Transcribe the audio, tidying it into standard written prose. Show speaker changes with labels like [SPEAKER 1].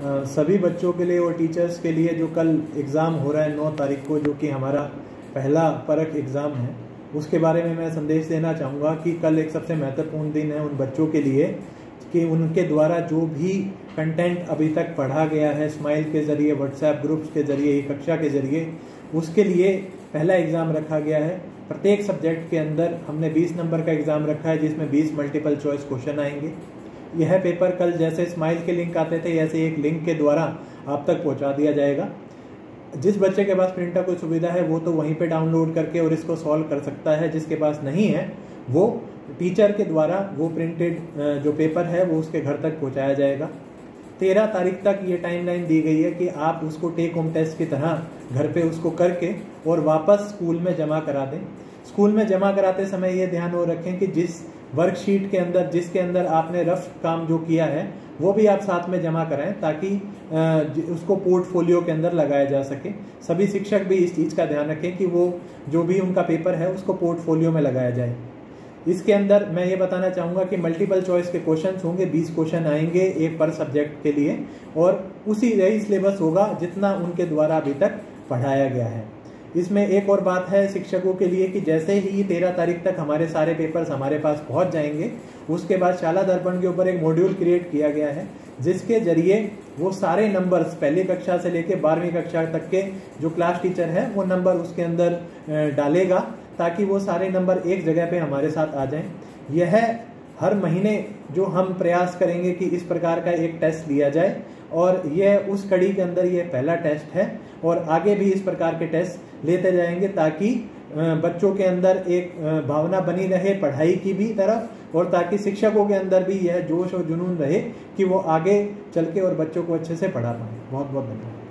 [SPEAKER 1] सभी बच्चों के लिए और टीचर्स के लिए जो कल एग्ज़ाम हो रहा है 9 तारीख को, जो कि हमारा पहला परख एग्ज़ाम है, उसके बारे में मैं संदेश देना चाहूँगा कि कल एक सबसे महत्वपूर्ण दिन है उन बच्चों के लिए कि उनके द्वारा जो भी कंटेंट अभी तक पढ़ा गया है स्माइल के ज़रिए, व्हाट्सएप ग्रुप्स के ज़रिए, ई कक्षा के ज़रिए, उसके लिए पहला एग्ज़ाम रखा गया है। प्रत्येक सब्जेक्ट के अंदर हमने 20 नंबर का एग्ज़ाम रखा है, जिसमें 20 मल्टीपल चॉइस क्वेश्चन आएंगे। यह पेपर कल जैसे स्माइल के लिंक आते थे, ऐसे एक लिंक के द्वारा आप तक पहुंचा दिया जाएगा। जिस बच्चे के पास प्रिंटर कोई सुविधा है वो तो वहीं पे डाउनलोड करके और इसको सॉल्व कर सकता है। जिसके पास नहीं है वो टीचर के द्वारा वो प्रिंटेड जो पेपर है वो उसके घर तक पहुंचाया जाएगा। 13 तारीख तक ये टाइमलाइन दी गई है कि आप उसको टेक होम टेस्ट की तरह घर पे उसको करके और वापस स्कूल में जमा करा दें। स्कूल में जमा कराते समय ये ध्यान और रखें कि जिस वर्कशीट के अंदर, जिसके अंदर आपने रफ काम जो किया है वो भी आप साथ में जमा कराएं, ताकि उसको पोर्टफोलियो के अंदर लगाया जा सके। सभी शिक्षक भी इस चीज़ का ध्यान रखें कि वो जो भी उनका पेपर है उसको पोर्टफोलियो में लगाया जाए। इसके अंदर मैं ये बताना चाहूँगा कि मल्टीपल चॉइस के क्वेश्चंस होंगे, 20 क्वेश्चन आएंगे एक पर सब्जेक्ट के लिए, और उसी यही सिलेबस होगा जितना उनके द्वारा अभी तक पढ़ाया गया है। इसमें एक और बात है शिक्षकों के लिए कि जैसे ही 13 तारीख तक हमारे सारे पेपर्स हमारे पास पहुंच जाएंगे, उसके बाद शाला दर्पण के ऊपर एक मॉड्यूल क्रिएट किया गया है, जिसके जरिए वो सारे नंबर्स पहली कक्षा से लेकर 12वीं कक्षा तक के जो क्लास टीचर है वो नंबर उसके अंदर डालेगा, ताकि वो सारे नंबर एक जगह पे हमारे साथ आ जाएं। यह हर महीने जो हम प्रयास करेंगे कि इस प्रकार का एक टेस्ट लिया जाए, और यह उस कड़ी के अंदर यह पहला टेस्ट है, और आगे भी इस प्रकार के टेस्ट लेते जाएंगे ताकि बच्चों के अंदर एक भावना बनी रहे पढ़ाई की भी तरफ, और ताकि शिक्षकों के अंदर भी यह जोश और जुनून रहे कि वो आगे चल के और बच्चों को अच्छे से पढ़ा पाए। बहुत बहुत धन्यवाद।